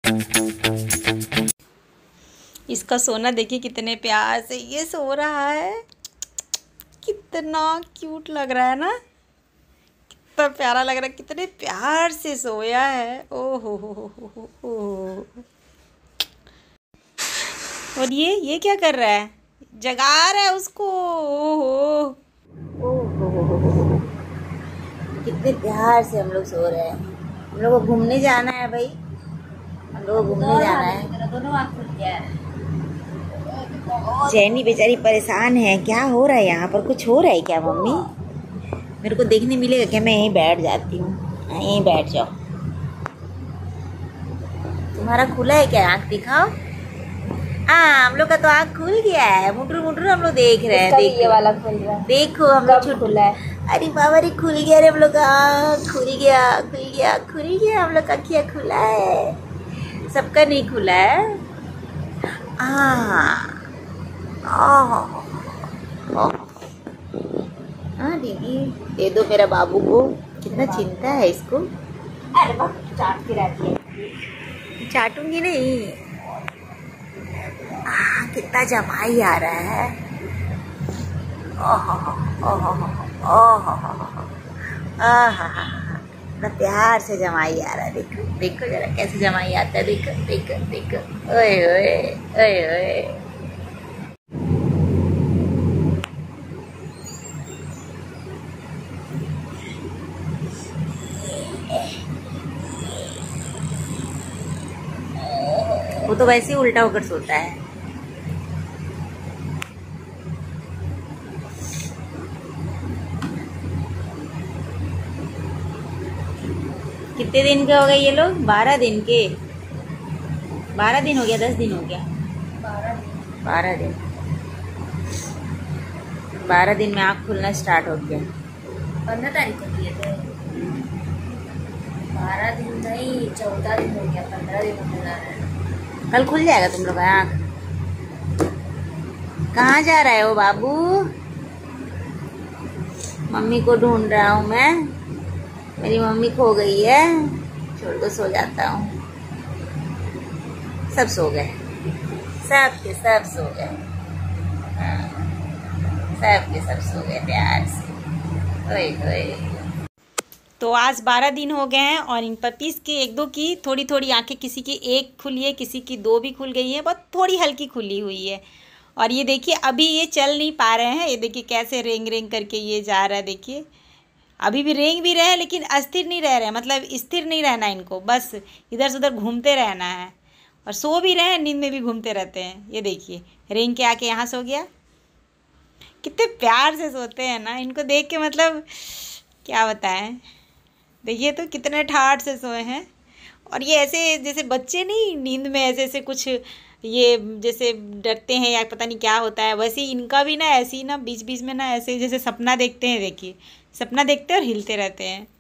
इसका सोना देखिए कितने प्यार से ये सो रहा है। कितना क्यूट लग रहा है ना, कितना प्यारा लग रहा है, कितने प्यार से सोया है। ओहो हो। और ये क्या कर रहा है, जगा रहा है उसको। ओहो ओहो, कितने प्यार से हम लोग सो रहे हैं। हम लोग को घूमने जाना है भाई, हम लोग को घूमने जाना है। दोनों आँख खुल गया है। जैनी बेचारी परेशान है। क्या हो रहा है यहाँ पर, कुछ हो रहा है क्या मम्मी? मेरे को देखने मिलेगा क्या? मैं यहीं बैठ जाती हूँ। यहीं बैठ जाओ। तुम्हारा खुला है क्या? आँख दिखाओ। हाँ, हम लोग का तो आँख खुल गया है। मुटरू मुटरू हम लोग देख रहे हैं। देखो ये वाला खुल रहा है, देखो हम लोग खुला है। अरे बाबा रे, खुल गया रे हम लोग का आँख। खुल गया हम लोग का अखियाँ खुला है। सबका नहीं खुला है। हाँ दीदी दे दो मेरा बाबू को। कितना चिंता है इसको। अरे बाबू चाट के रहती है। चाटूंगी नहीं। कितना जमाई आ रहा है। कितना प्यार से जमाई आ रहा है। देखो देखो जरा कैसे जमाई आता है। देखो देखो देखो। ओए ओए ओए ओए। वो तो वैसे ही उल्टा होकर सोता है। कितने दिन के हो गए ये लोग? 12 दिन के। 12 दिन हो गया, 10 दिन हो गया। 12 दिन। 12 दिन में आँख खुलना स्टार्ट हो गया। 15 तारीख को किए थे। 12 दिन नहीं, 14 दिन हो गया। 15 दिन हो गया। कल खुल जाएगा तुम लोग का आँख। कहाँ जा रहे हो बाबू? मम्मी को ढूंढ रहा हूँ मैं। मेरी मम्मी खो गई है। छोड़ दो, सो जाता हूँ। सब सो गए, सब के सब सो गए। सब के सब सो गए प्यार से। ओए ओए। तो आज 12 दिन हो गए हैं और इन पपीज़ के एक दो की थोड़ी थोड़ी आंखें, किसी की एक खुली है, किसी की 2 भी खुल गई है, बहुत थोड़ी हल्की खुली हुई है। और ये देखिए अभी ये चल नहीं पा रहे हैं। ये देखिए कैसे रेंग रेंग करके ये जा रहा है। देखिए अभी भी रेंग भी रहे हैं लेकिन अस्थिर नहीं रह रहे हैं। मतलब स्थिर नहीं रहना इनको, बस इधर से उधर घूमते रहना है। और सो भी रहे हैं, नींद में भी घूमते रहते हैं। ये देखिए रेंग के आके यहाँ सो गया। कितने प्यार से सोते हैं ना, इनको देख के मतलब क्या बताएं। देखिए तो कितने ठाठ से सोए हैं। और ये ऐसे जैसे बच्चे नहीं नींद में ऐसे ऐसे कुछ ये जैसे डरते हैं या पता नहीं क्या होता है, वैसे ही इनका भी ना ऐसे ही ना बीच बीच में ना ऐसे जैसे सपना देखते हैं। देखिए सपना देखते हैं और हिलते रहते हैं।